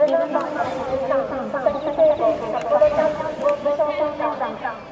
13番、朝日三望台シャンツェ